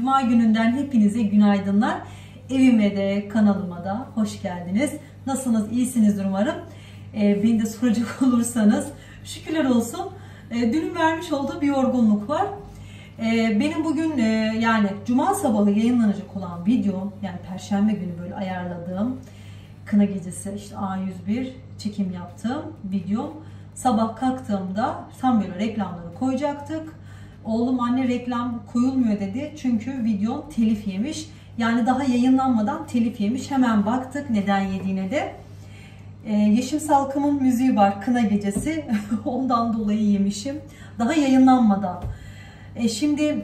Cuma gününden hepinize günaydınlar. Evime de kanalıma da hoş geldiniz. Nasılsınız? İyisinizdir umarım. Beni de soracak olursanız şükürler olsun. Dünün vermiş olduğu bir yorgunluk var. Benim bugün yani Cuma sabahı yayınlanacak olan videom, yani Perşembe günü böyle ayarladığım Kına Gecesi işte A101 çekim yaptığım videom. Sabah kalktığımda tam böyle reklamları koyacaktık. Oğlum anne reklam koyulmuyor dedi. Çünkü video telif yemiş. Yani daha yayınlanmadan telif yemiş. Hemen baktık neden yediğine de. Yeşim Salkım'ın müziği var, Kına Gecesi. Ondan dolayı yemişim. Daha yayınlanmadan. Şimdi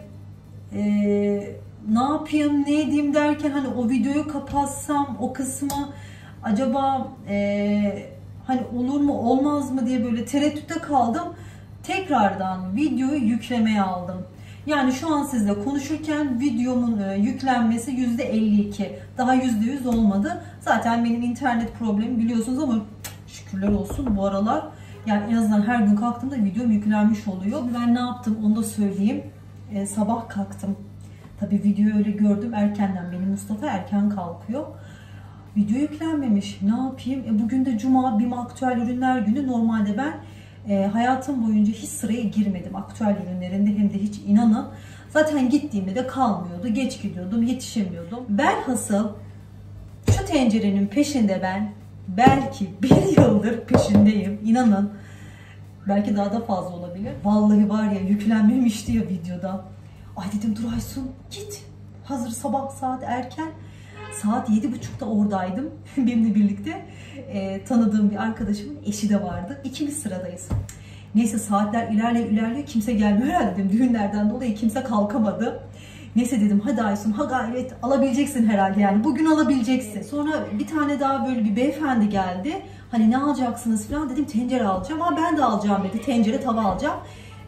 ne yapayım, ne edeyim derken hani o videoyu kapatsam o kısmı acaba hani olur mu olmaz mı diye böyle tereddütte kaldım. Tekrardan videoyu yüklemeye aldım. Yani şu an sizle konuşurken videomun yüklenmesi %52. Daha %100 olmadı. Zaten benim internet problemi biliyorsunuz ama şükürler olsun bu aralar. Yani en azından her gün kalktığımda videom yüklenmiş oluyor. Ben ne yaptım onu da söyleyeyim. Sabah kalktım. Tabii videoyu öyle gördüm erkenden. Benim Mustafa erken kalkıyor. Video yüklenmemiş. Ne yapayım? Bugün de Cuma, BİM Aktüel Ürünler Günü. Normalde ben hayatım boyunca hiç sıraya girmedim aktüel ürünlerinde, hem de hiç inanın. Zaten gittiğimde de kalmıyordu. Geç gidiyordum, yetişemiyordum. Velhasıl şu tencerenin peşinde ben belki bir yıldır peşindeyim. İnanın. Belki daha da fazla olabilir. Vallahi var ya, yüklenmemişti ya videoda. Ay dedim dur Aysun git. Hazır sabah saat erken. Saat 7.30'da oradaydım. Benimle birlikte tanıdığım bir arkadaşımın eşi de vardı. İkimiz sıradayız. Neyse saatler ilerliyor. Kimse gelmiyor herhalde dedim. Düğünlerden dolayı kimse kalkamadı. Neyse dedim hadi Aysun ha gayret alabileceksin herhalde, yani bugün alabileceksin. Sonra bir tane daha böyle bir beyefendi geldi. Hani ne alacaksınız falan dedim, tencere alacağım. Ha ben de alacağım dedi, tencere tava alacağım.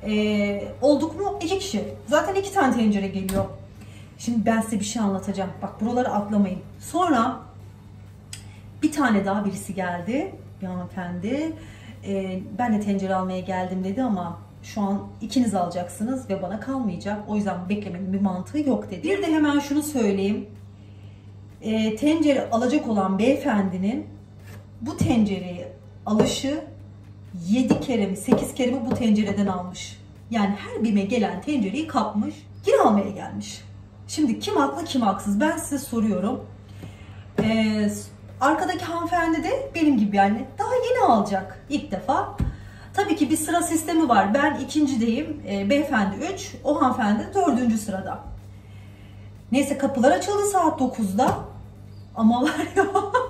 Olduk mu 2 kişi. Zaten 2 tane tencere geliyor. Şimdi ben size bir şey anlatacağım. Bak buraları atlamayın. Sonra bir tane daha birisi geldi. Bir hanımefendi. Ben de tencere almaya geldim dedi ama şu an ikiniz alacaksınız ve bana kalmayacak. O yüzden beklemenin bir mantığı yok dedi. Bir de hemen şunu söyleyeyim. Tencere alacak olan beyefendinin bu tencereyi alışı 7 kere mi 8 kere mi bu tencereden almış. Yani her BİM'e gelen tencereyi kapmış, geri almaya gelmiş. Şimdi kim haklı kim haksız ben size soruyorum. Arkadaki hanımefendi de benim gibi yani daha yeni alacak ilk defa. Tabii ki bir sıra sistemi var. Ben ikincideyim, beyefendi 3, o hanımefendi 4. sırada. Neyse kapılar açıldı saat 9'da. Ama var ya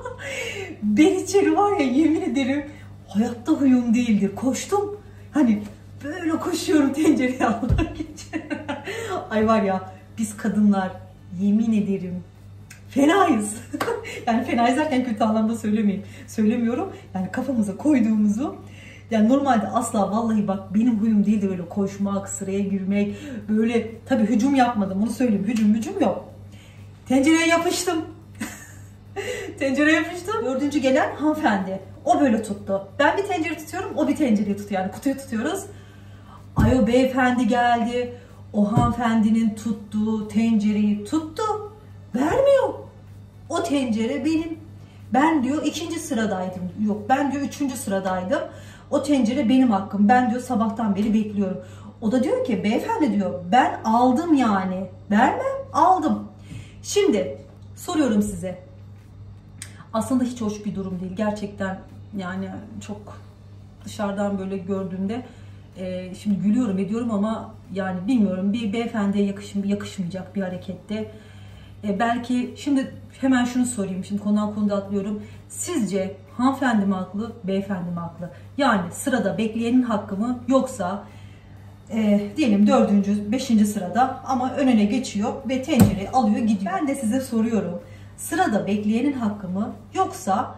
ben içeri var ya yemin ederim hayatta huyum değildir. Koştum. Hani böyle koşuyorum tencereyi almak için. Ay var ya biz kadınlar yemin ederim fenayız. Yani fenayız derken kötü anlamda söylemiyorum. Yani kafamıza koyduğumuzu, yani normalde asla vallahi bak benim huyum değildi böyle koşmak, sıraya girmek, böyle tabii hücum yapmadım onu söyleyeyim, hücum yok. Tencereye yapıştım. Tencereye yapıştım. 4. gelen hanımefendi. O böyle tuttu. Ben bir tencere tutuyorum, o bir tencereyi tutuyor. Yani kutuyu tutuyoruz. Ay o beyefendi geldi. O hanımefendinin tuttuğu tencereyi tuttu. Vermiyor. O tencere benim. Ben diyor 2. sıradaydım. Yok ben diyor 3. sıradaydım. O tencere benim hakkım. Ben diyor sabahtan beri bekliyorum. O da diyor ki beyefendi diyor ben aldım yani. Vermem, aldım. Şimdi soruyorum size. Aslında hiç hoş bir durum değil. Gerçekten yani çok dışarıdan böyle gördüğümde şimdi gülüyorum ediyorum ama yani bilmiyorum, bir beyefendiye yakışmayacak bir harekette. Belki şimdi hemen şunu sorayım. Şimdi konudan konuda atlıyorum. Sizce hanımefendi mi haklı, beyefendi mi haklı? Yani sırada bekleyenin hakkı mı, yoksa diyelim 4. 5. sırada ama önüne geçiyor ve tencereyi alıyor gidiyor. Ben de size soruyorum. Sırada bekleyenin hakkı mı, yoksa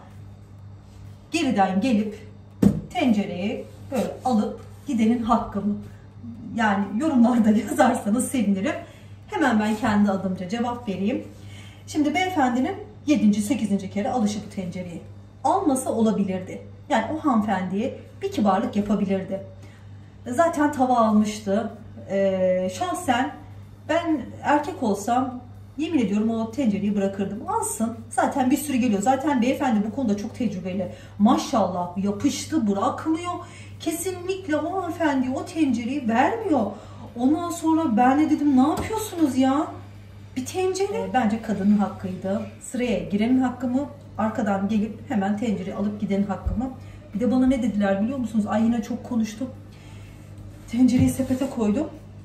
geriden gelip tencereyi böyle alıp gidenin hakkı mı? Yani yorumlarda yazarsanız sevinirim. Hemen ben kendi adımca cevap vereyim. Şimdi beyefendinin 7. 8. kere alışı bu tencereyi. Almasa olabilirdi. Yani o hanımefendiye bir kibarlık yapabilirdi. Zaten tava almıştı. Şahsen Ben erkek olsam yemin ediyorum o tencereyi bırakırdım. Alsın. Zaten bir sürü geliyor. Zaten beyefendi bu konuda çok tecrübeli. Maşallah yapıştı, bırakmıyor. Kesinlikle o hanımefendi o tencereyi vermiyor. Ondan sonra ben de dedim ne yapıyorsunuz ya? Bir tencere. Bence kadının hakkıydı. Sıraya girenin hakkı mı? Arkadan gelip hemen tencereyi alıp gidenin hakkı mı? Bir de bana ne dediler biliyor musunuz? Ay yine çok konuştum. Tencereyi sepete koydum.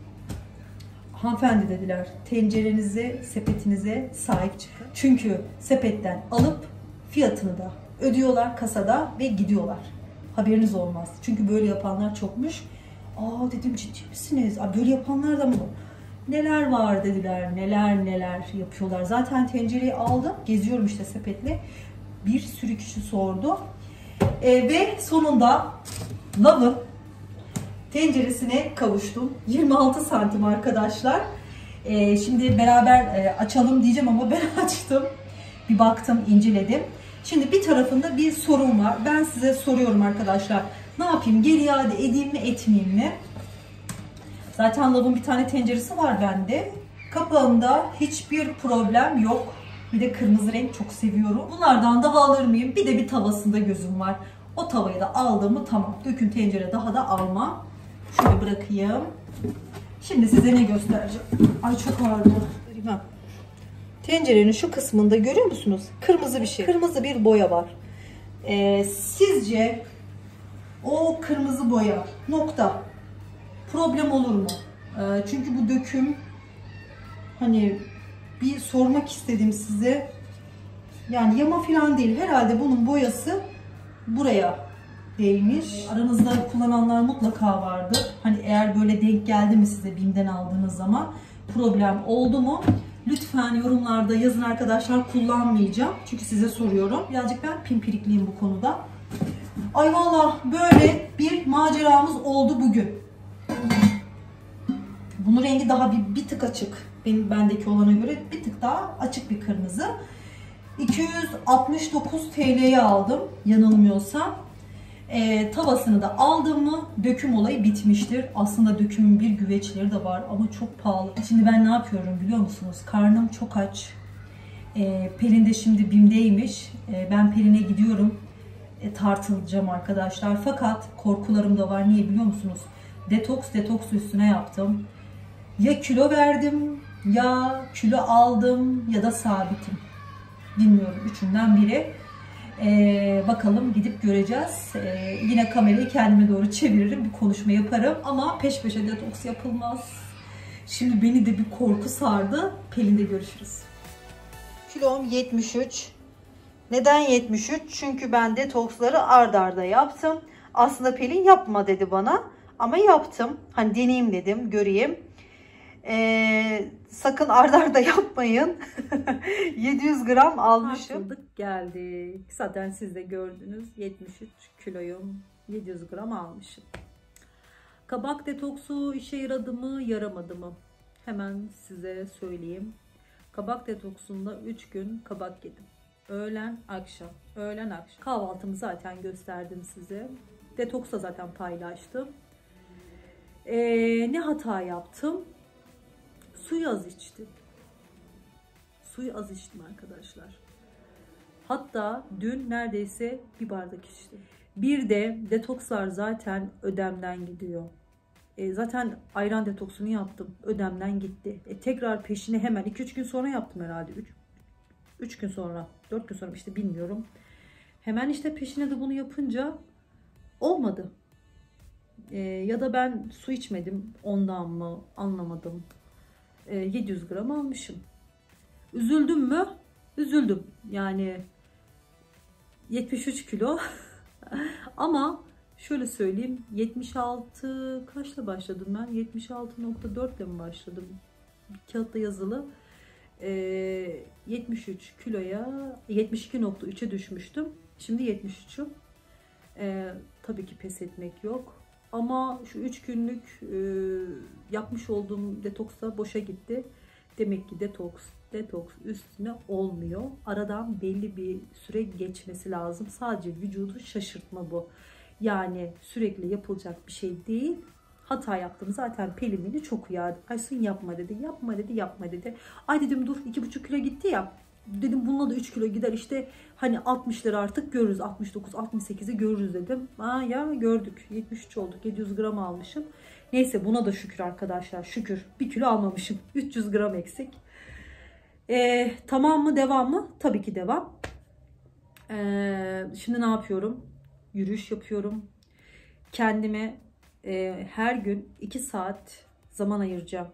Hanımefendi dediler, tencerenize, sepetinize sahip çıkın. Çünkü sepetten alıp fiyatını da ödüyorlar kasada ve gidiyorlar. Haberiniz olmaz. Çünkü böyle yapanlar çokmuş. Aa dedim ciddi misiniz? Aa, böyle yapanlar da mı? Neler var dediler, neler yapıyorlar. Zaten tencereyi aldım, geziyorum işte sepetle. Bir sürü kişi sordu. Ve sonunda Love'ın tenceresine kavuştum. 26 santim arkadaşlar. Şimdi beraber açalım diyeceğim ama ben açtım. Bir baktım, inceledim. Şimdi bir tarafında bir sorun var. Ben size soruyorum arkadaşlar. Ne yapayım? Geri iade edeyim mi, etmeyeyim mi? Zaten Love'ın bir tane tenceresi var bende. Kapağında hiçbir problem yok. Bir de kırmızı renk çok seviyorum. Bunlardan daha alır mıyım? Bir de bir tavasında gözüm var. O tavayı da aldım mı tamam. Döküm tencere daha da almam. Şöyle bırakayım. Şimdi size ne göstereceğim? Ay çok ağırdı. Tencerenin şu kısmında görüyor musunuz? Kırmızı bir şey. Kırmızı bir boya var. Sizce o kırmızı boya nokta problem olur mu? Çünkü bu döküm hani bir sormak istedim size. Yani yama falan değil. Herhalde bunun boyası buraya değmiş. Aranızda kullananlar mutlaka vardır. Hani eğer böyle denk geldi mi size BİM'den aldığınız zaman problem oldu mu? Lütfen yorumlarda yazın arkadaşlar, kullanmayacağım. Çünkü size soruyorum. Birazcık ben pimpirikliyim bu konuda. Ay valla böyle bir maceramız oldu bugün. Bunun rengi daha bir tık açık. Bendeki olana göre bir tık daha açık bir kırmızı. 269 TL'ye aldım yanılmıyorsam. Tavasını da aldım mı döküm olayı bitmiştir. Aslında dökümün bir güveçleri de var ama çok pahalı. Şimdi ben ne yapıyorum biliyor musunuz? Karnım çok aç. Pelin de şimdi BİM'deymiş. Ben Pelin'e gidiyorum. Tartılacağım arkadaşlar. Fakat korkularım da var. Niye biliyor musunuz? Detoks üstüne yaptım. Ya kilo verdim, ya kilo aldım ya da sabitim. Bilmiyorum, üçünden biri. Bakalım gidip göreceğiz. Yine kamerayı kendime doğru çeviririm, bir konuşma yaparım ama peş peşe detoks yapılmaz. Şimdi beni de bir korku sardı. Pelin'de görüşürüz. Kilom 73. Neden 73? Çünkü ben detoksları ard arda yaptım. Aslında Pelin yapma dedi bana ama yaptım. Hani deneyeyim dedim, göreyim. Sakın ard arda yapmayın. 700 gram almışım. Tartıldık geldik. Zaten siz de gördünüz. 73 kiloyum. 700 gram almışım. Kabak detoksu işe yaradı mı, yaramadı mı? Hemen size söyleyeyim. Kabak detoksunda 3 gün kabak yedim. Öğlen, akşam. Öğlen, akşam. Kahvaltımı zaten gösterdim size. Detoksa zaten paylaştım. Ne hata yaptım? Suyu az içtim. Suyu az içtim arkadaşlar. Hatta dün neredeyse bir bardak içtim. Bir de detokslar zaten ödemden gidiyor. Zaten ayran detoksunu yaptım. Ödemden gitti. Tekrar peşine hemen 2-3 gün sonra yaptım herhalde. 3 gün sonra, 4 gün sonra işte bilmiyorum. Hemen işte peşine de bunu yapınca olmadı. Ya da ben su içmedim ondan mı anlamadım. 700 gram almışım. Üzüldüm mü? Üzüldüm. Yani 73 kilo. Ama şöyle söyleyeyim. 76 kaçla başladım ben? 76.4 ile mi başladım? Kağıtta yazılı. 73 kiloya 72.3'e düşmüştüm. Şimdi 73'üm. Tabii ki pes etmek yok. Ama şu 3 günlük yapmış olduğum detoks da boşa gitti. Demek ki detoks üstüne olmuyor. Aradan belli bir süre geçmesi lazım. Sadece vücudu şaşırtma bu. Yani sürekli yapılacak bir şey değil. Hata yaptım. Zaten Pelin beni çok uyardı. Aysun yapma dedi. Yapma dedi. Yapma dedi. Ay dedim dur 2,5 kilo gitti ya. Dedim bununla da 3 kilo gider işte. Hani 60'ları artık görürüz. 69, 68'i görürüz dedim. Aa ya gördük. 73 olduk. 700 gram almışım. Neyse buna da şükür arkadaşlar. Şükür. 1 kilo almamışım. 300 gram eksik. Tamam mı? Devam mı? Tabii ki devam. Şimdi ne yapıyorum? Yürüyüş yapıyorum. Kendime her gün 2 saat zaman ayıracağım.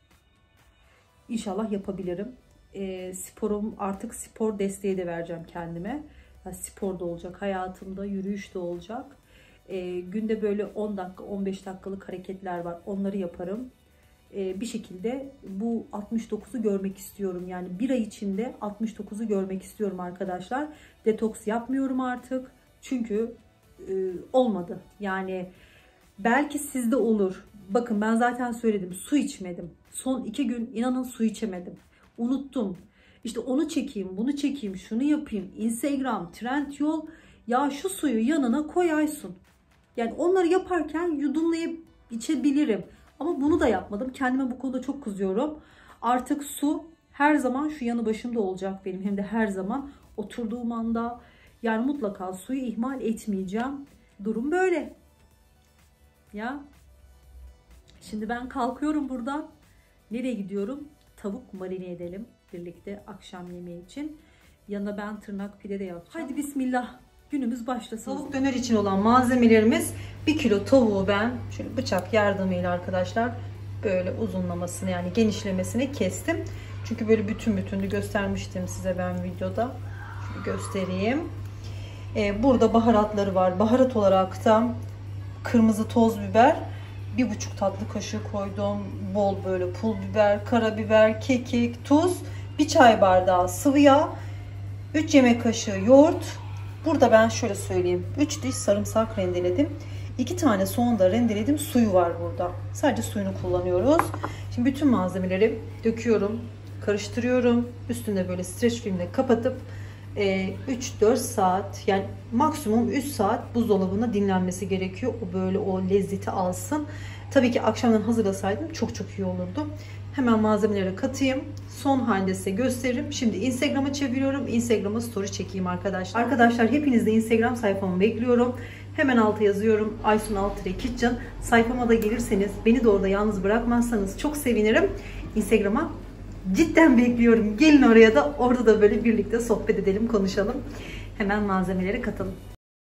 İnşallah yapabilirim. Sporum artık spor desteği de vereceğim kendime. Yani spor da olacak hayatımda, yürüyüş de olacak. Günde böyle 10 dakika 15 dakikalık hareketler var. Onları yaparım. Bir şekilde bu 69'u görmek istiyorum. Yani bir ay içinde 69'u görmek istiyorum arkadaşlar. Detoks yapmıyorum artık. Çünkü olmadı. Yani belki sizde olur. Bakın ben zaten söyledim. Su içmedim. Son 2 gün inanın su içemedim. Unuttum. İşte onu çekeyim, bunu çekeyim, şunu yapayım. Instagram, Trendyol. Ya şu suyu yanına koy Aysun. Yani onları yaparken yudumlayıp içebilirim. Ama bunu da yapmadım. Kendime bu konuda çok kızıyorum. Artık su her zaman şu yanı başımda olacak benim. Hem de her zaman oturduğum anda. Yani mutlaka suyu ihmal etmeyeceğim. Durum böyle. Ya. Şimdi ben kalkıyorum buradan. Nereye gidiyorum? Tavuk marine edelim birlikte akşam yemeği için. Yanına ben tırnak pide de yapacağım. Haydi bismillah. Günümüz başlasın. Tavuk döner için olan malzemelerimiz 1 kilo tavuğu ben şöyle bıçak yardımıyla arkadaşlar böyle uzunlamasını yani genişlemesini kestim. Çünkü böyle bütün bütünlü göstermiştim size ben videoda. Şöyle göstereyim. Burada baharatları var. Baharat olarak da kırmızı toz biber 1,5 tatlı kaşığı koydum. Bol böyle pul biber, karabiber, kekik, tuz, 1 çay bardağı sıvı yağ, 3 yemek kaşığı yoğurt. Burada ben şöyle söyleyeyim. 3 diş sarımsak rendeledim. 2 tane soğan da rendeledim. Suyu var burada. Sadece suyunu kullanıyoruz. Şimdi bütün malzemeleri döküyorum. Karıştırıyorum. Üstünde böyle streç filmle kapatıp 3-4 saat yani maksimum 3 saat buzdolabına dinlenmesi gerekiyor. O böyle o lezzeti alsın. Tabii ki akşamdan hazırlasaydım çok çok iyi olurdu. Hemen malzemeleri katayım. Son halde size gösteririm. Şimdi Instagram'a çeviriyorum. Instagram'a story çekeyim arkadaşlar. Arkadaşlar hepiniz de Instagram sayfamı bekliyorum. Hemen alta yazıyorum. Aysun Altire Kitchen. Sayfama da gelirseniz beni de orada yalnız bırakmazsanız çok sevinirim. Instagram'a cidden bekliyorum. Gelin oraya da orada da böyle birlikte sohbet edelim, konuşalım. Hemen malzemeleri katalım.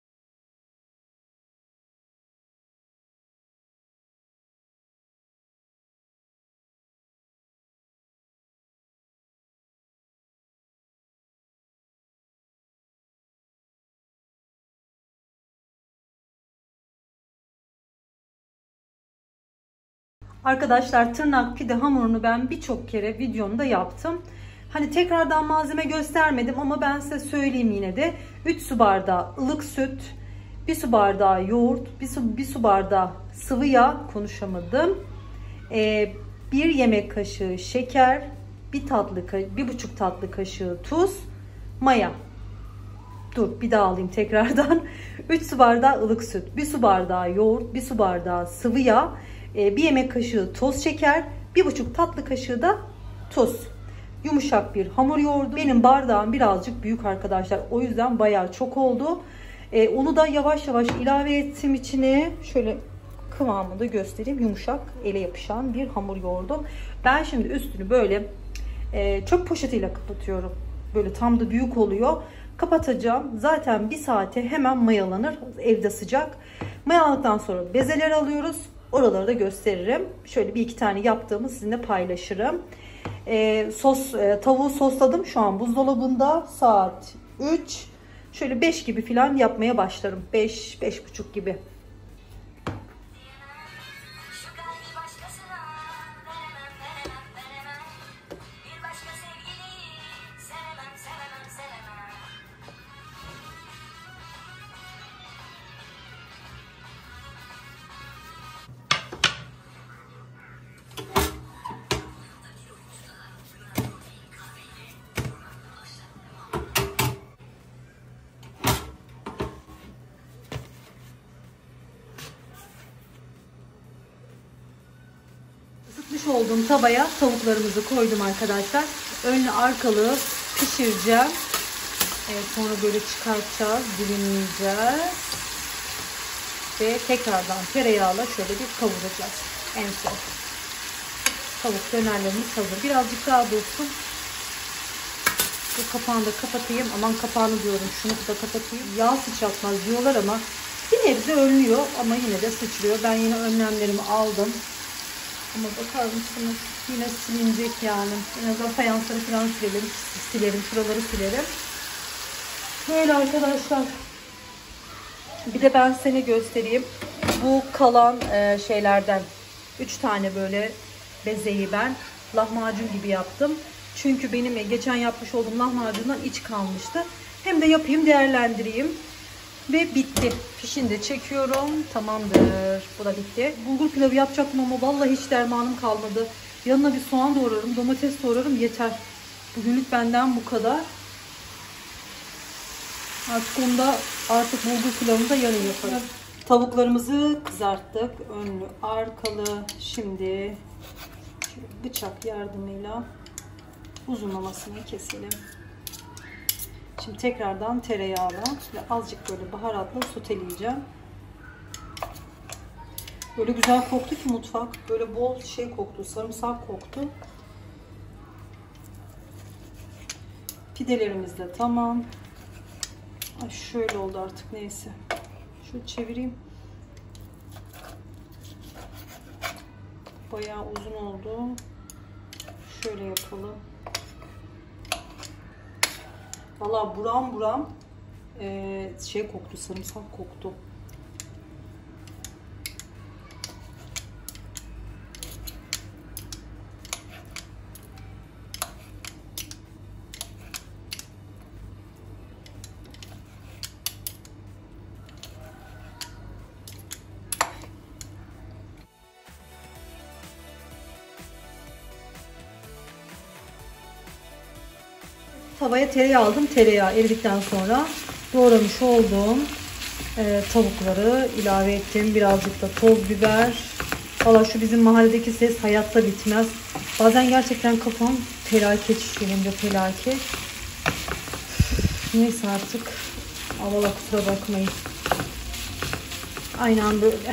Arkadaşlar tırnak pide hamurunu ben birçok kere videomda yaptım. Hani tekrardan malzeme göstermedim ama ben size söyleyeyim yine de. 3 su bardağı ılık süt, 1 su bardağı yoğurt, 1 su bardağı sıvı yağ, konuşamadım. 1 yemek kaşığı şeker, 1,5 tatlı kaşığı tuz, maya. Dur bir daha alayım tekrardan. 3 su bardağı ılık süt, 1 su bardağı yoğurt, 1 su bardağı sıvı yağ, 1 yemek kaşığı toz şeker, 1,5 tatlı kaşığı da tuz. Yumuşak bir hamur yoğurdu. Benim bardağım birazcık büyük arkadaşlar. O yüzden bayağı çok oldu. Onu da yavaş yavaş ilave ettim içine. Şöyle kıvamını da göstereyim. Yumuşak, ele yapışan bir hamur yoğurdum. Ben şimdi üstünü böyle çöp poşetiyle kapatıyorum. Böyle tam da büyük oluyor. Kapatacağım. Zaten 1 saate hemen mayalanır. Evde sıcak. Mayaladıktan sonra bezeleri alıyoruz. Oraları da gösteririm. Şöyle 1-2 tane yaptığımı sizinle paylaşırım. Tavuğu sosladım. Şu an buzdolabında. Saat 3. Şöyle 5 gibi falan yapmaya başlarım. 5-5.30 gibi. Yapmış olduğum tavaya tavuklarımızı koydum arkadaşlar. Önlü arkalı pişireceğim. Evet, sonra böyle çıkartacağız, dilimleyeceğiz. Ve tekrardan tereyağla şöyle bir kavuracağız. En son. Tavuk dönerlerimiz hazır. Birazcık daha dursun. Bu kapağını da kapatayım. Aman kapağını diyorum. Şunu da kapatayım. Yağ sıçratmaz diyorlar ama bir nebze önlüyor ama yine de sıçrıyor. Ben yine önlemlerimi aldım. Ama bakar mısınız? Yine silinecek yani. En azından fayansları falan silerim. Şuraları silerim. Böyle arkadaşlar. Bir de ben seni göstereyim. Bu kalan şeylerden 3 tane böyle bezeyi ben lahmacun gibi yaptım. Çünkü benim geçen yapmış olduğum lahmacundan iç kalmıştı. Hem de yapayım, değerlendireyim. Ve bitti. Fişini de çekiyorum. Tamamdır. Bu da bitti. Bulgur pilavı yapacaktım ama vallahi hiç dermanım kalmadı. Yanına bir soğan doğrarım, domates doğrarım, yeter. Bugünlük benden bu kadar. Artık bulgur pilavını da yarın yaparım. Tavuklarımızı kızarttık. Önlü, arkalı. Şimdi bıçak yardımıyla uzunlamasını keselim. Şimdi tekrardan tereyağla ve azıcık böyle baharatla soteleyeceğim. Böyle güzel koktu ki mutfak. Böyle bol şey koktu, sarımsak koktu. Pidelerimiz de tamam. Ay, şöyle oldu artık, neyse. Şöyle çevireyim. Bayağı uzun oldu. Şöyle yapalım. Vallahi buram buram şey koktu, sarımsak koktu. Tavaya tereyağı aldım. Tereyağı eridikten sonra doğramış olduğum tavukları ilave ettim. Birazcık da toz biber. Valla şu bizim mahalledeki ses hayatta bitmez. Bazen gerçekten kafam felaket şişiyor, hem de felaket. Neyse artık. Allah kusura bakmayın. Aynen böyle.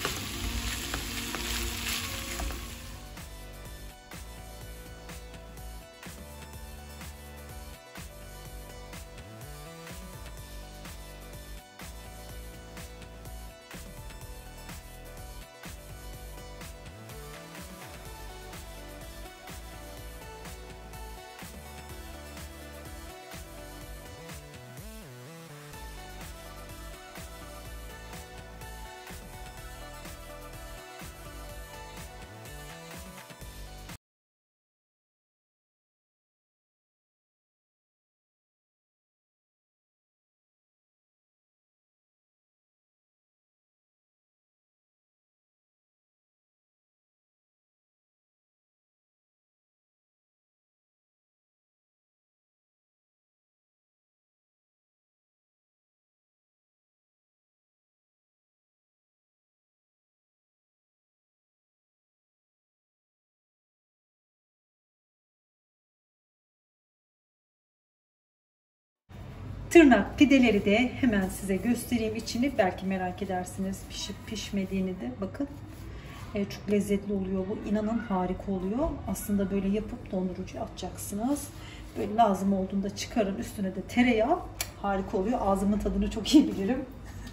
Tırnak pideleri de hemen size göstereyim içini. Belki merak edersiniz pişip pişmediğini de. Bakın. Çok lezzetli oluyor bu. İnanın harika oluyor. Aslında böyle yapıp dondurucuya atacaksınız. Böyle lazım olduğunda çıkarın. Üstüne de tereyağı. Harika oluyor. Ağzımın tadını çok iyi bilirim.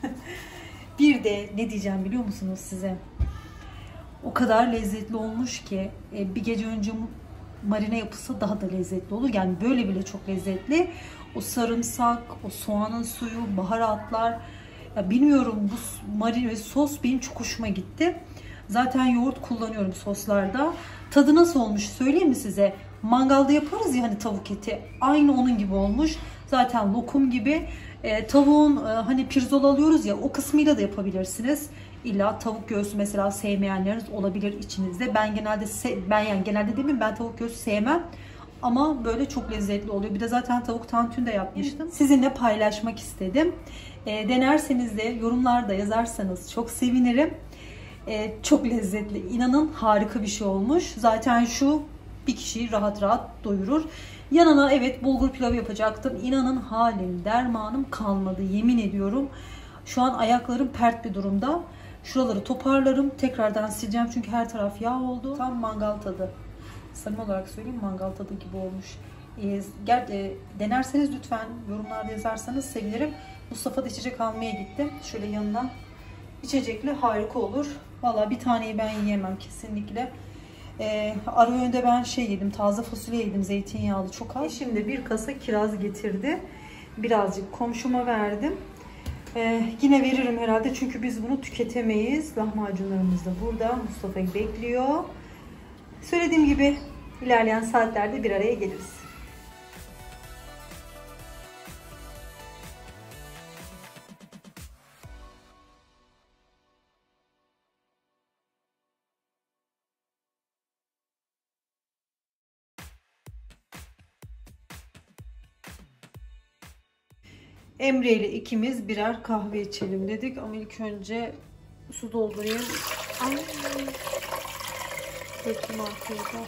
Bir de ne diyeceğim biliyor musunuz size? O kadar lezzetli olmuş ki bir gece önce marine yapılsa daha da lezzetli olur. Yani böyle bile çok lezzetli. O sarımsak, o soğanın suyu, baharatlar. Ya bilmiyorum, bu marine sos benim çok hoşuma gitti. Zaten yoğurt kullanıyorum soslarda. Tadı nasıl olmuş söyleyeyim mi size? Mangalda yaparız ya hani tavuk eti. Aynı onun gibi olmuş. Zaten lokum gibi. Tavuğun hani pirzola alıyoruz ya, o kısmıyla da yapabilirsiniz. İlla tavuk göğsü mesela sevmeyenleriniz olabilir içinizde. Ben genelde demeyeyim, ben tavuk göğsü sevmem. Ama böyle çok lezzetli oluyor. Bir de zaten tavuk tantuni de yapmıştım. Sizinle paylaşmak istedim. Denerseniz de yorumlarda yazarsanız çok sevinirim. Çok lezzetli. İnanın harika bir şey olmuş. Zaten şu bir kişiyi rahat rahat doyurur. Yanına evet bulgur pilavı yapacaktım. İnanın halim dermanım kalmadı. Yemin ediyorum. Şu an ayaklarım pert bir durumda. Şuraları toparlarım. Tekrardan sileceğim çünkü her taraf yağ oldu. Tam mangal tadı. Samimi olarak söyleyeyim, mangal tadı gibi olmuş. Denerseniz lütfen yorumlarda yazarsanız sevinirim. Mustafa da içecek almaya gitti. Şöyle yanına içecekli harika olur. Valla bir taneyi ben yiyemem kesinlikle. Ara öğünde ben yedim, taze fasulye yedim, zeytinyağlı çok az. Şimdi bir kasa kiraz getirdi. Birazcık komşuma verdim. Yine veririm herhalde çünkü biz bunu tüketemeyiz. Lahmacunlarımız da burada. Mustafa'yı bekliyor. Söylediğim gibi ilerleyen saatlerde bir araya geliriz. Emre ile ikimiz birer kahve içelim dedik ama ilk önce su doldurayım. Ay. Döktüm arkaya.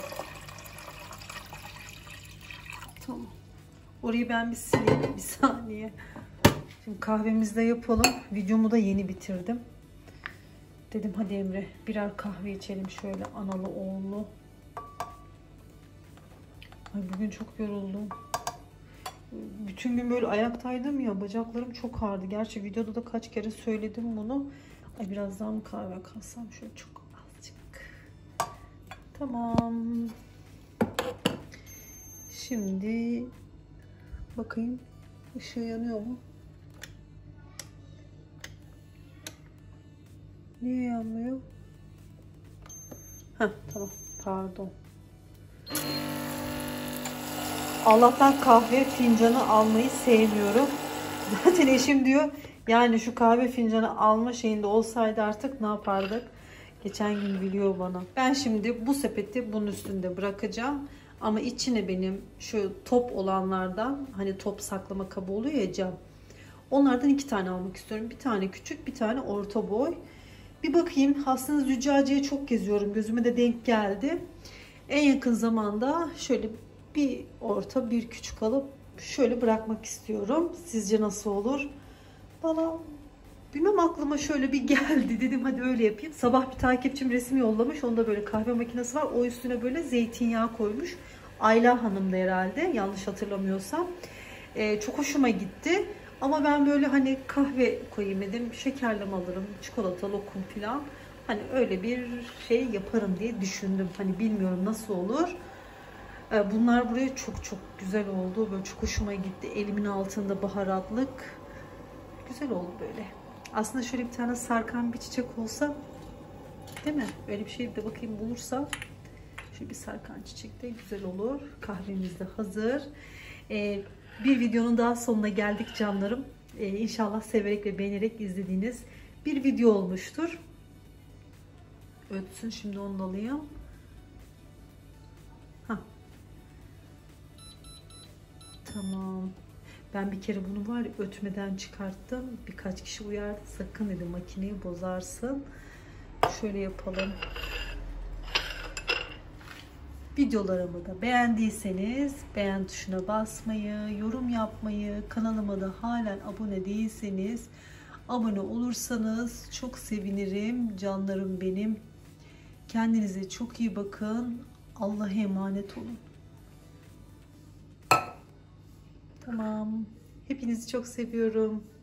Tamam. Orayı ben bir sileyim bir saniye. Şimdi kahvemizi de yapalım. Videomu da yeni bitirdim. Dedim hadi Emre birer kahve içelim şöyle analı oğullu. Ay bugün çok yoruldum. Bütün gün böyle ayaktaydım ya, bacaklarım çok ağrıdı. Gerçi videoda da kaç kere söyledim bunu. Ay biraz daha mı kahve kalsam şöyle çok azıcık. Tamam. Şimdi bakayım ışığı yanıyor mu? Niye yanmıyor? Heh, tamam pardon. Allah'tan kahve fincanı almayı sevmiyorum. Zaten eşim diyor yani şu kahve fincanı alma şeyinde olsaydı artık ne yapardık? Geçen gün biliyor bana. Ben şimdi bu sepeti bunun üstünde bırakacağım. Ama içine benim şu top olanlardan, hani top saklama kabı oluyor ya, cam. Onlardan 2 tane almak istiyorum. Bir tane küçük, bir tane orta boy. Bir bakayım. Aslında züccaciye çok geziyorum. Gözüme de denk geldi. En yakın zamanda şöyle bir orta, bir küçük alıp şöyle bırakmak istiyorum. Sizce nasıl olur? Bana bilmem, aklıma şöyle bir geldi. Dedim hadi öyle yapayım. Sabah bir takipçim resim yollamış. Onda böyle kahve makinesi var. O üstüne böyle zeytinyağı koymuş. Ayla Hanım'da herhalde, yanlış hatırlamıyorsam. Çok hoşuma gitti. Ama ben böyle hani kahve koyayım dedim. Şekerleme alırım. Çikolata, lokum falan. Hani öyle bir şey yaparım diye düşündüm. Hani bilmiyorum nasıl olur. Bunlar buraya çok çok güzel oldu. Böyle çok hoşuma gitti. Elimin altında baharatlık. Güzel oldu böyle. Aslında şöyle bir tane sarkan bir çiçek olsa, değil mi? Öyle bir şey de bakayım bulursam. Şöyle bir sarkan çiçek de güzel olur. Kahvemiz de hazır. Bir videonun daha sonuna geldik canlarım. İnşallah severek ve beğenerek izlediğiniz bir video olmuştur. Ötsün, şimdi onu da alayım. Tamam. Ben bir kere bunu var ya, ötmeden çıkarttım. Birkaç kişi uyardı. Sakın dedi, makineyi bozarsın. Şöyle yapalım. Videolarımı da beğendiyseniz beğen tuşuna basmayı, yorum yapmayı, kanalıma da halen abone değilseniz abone olursanız çok sevinirim. Canlarım benim. Kendinize çok iyi bakın. Allah'a emanet olun. Tamam. Hepinizi çok seviyorum.